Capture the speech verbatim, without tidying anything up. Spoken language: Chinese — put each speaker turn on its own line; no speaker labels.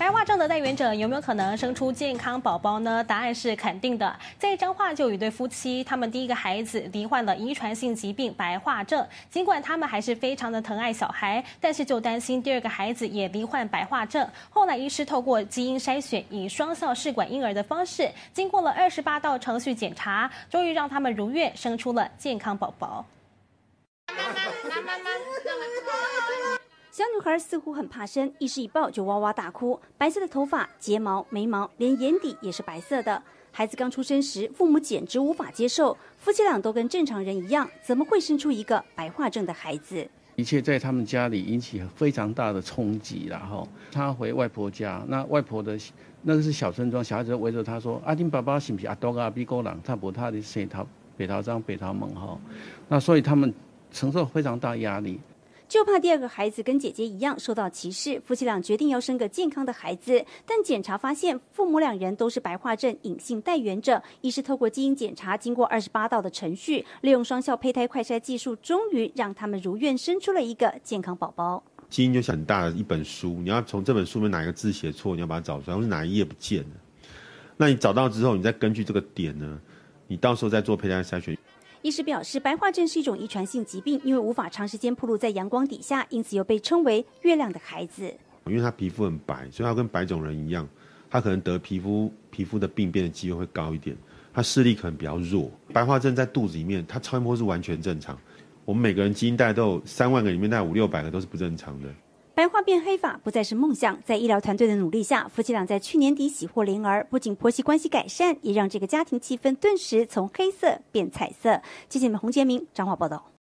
白化症的带原者有没有可能生出健康宝宝呢？答案是肯定的。在彰化就有一对夫妻，他们第一个孩子罹患了遗传性疾病白化症，尽管他们还是非常的疼爱小孩，但是就担心第二个孩子也罹患白化症。后来医师透过基因筛选，以双效试管婴儿的方式，经过了二十八道程序检查，终于让他们如愿生出了健康宝宝。
小女孩似乎很怕生，医师一抱就哇哇大哭。白色的头发、睫毛、眉毛，连眼底也是白色的。孩子刚出生时，父母简直无法接受，夫妻俩都跟正常人一样，怎么会生出一个白化症的孩子？
一切在他们家里引起非常大的冲击，然后他回外婆家，那外婆的那个是小村庄，小孩子围着他说：“阿丁爸爸是不是阿多啊？比狗狼，他不他的生头北头张北头猛哈。”那所以他们承受非常大压力。
就怕第二个孩子跟姐姐一样受到歧视，夫妻俩决定要生个健康的孩子，但检查发现父母两人都是白化症隐性带原者。医师透过基因检查，经过二十八道的程序，利用双效胚胎快筛技术，终于让他们如愿生出了一个健康宝宝。
基因就是很大的一本书，你要从这本书里面哪一个字写错，你要把它找出来，或是哪一页不见了。那你找到之后，你再根据这个点呢，你到时候再做胚胎筛选。
医师表示，白化症是一种遗传性疾病，因为无法长时间暴露在阳光底下，因此又被称为月亮的孩子。
因为他皮肤很白，所以他跟白种人一样，他可能得皮肤皮肤的病变的机会会高一点，他视力可能比较弱。白化症在肚子里面，他超音波是完全正常。我们每个人基因带都有三万个里面，大概五六百个都是不正常的。
白化变黑发不再是梦想，在医疗团队的努力下，夫妻俩在去年底喜获麟儿，不仅婆媳关系改善，也让这个家庭气氛顿时从黑色变彩色。记者们洪杰明彰化报道。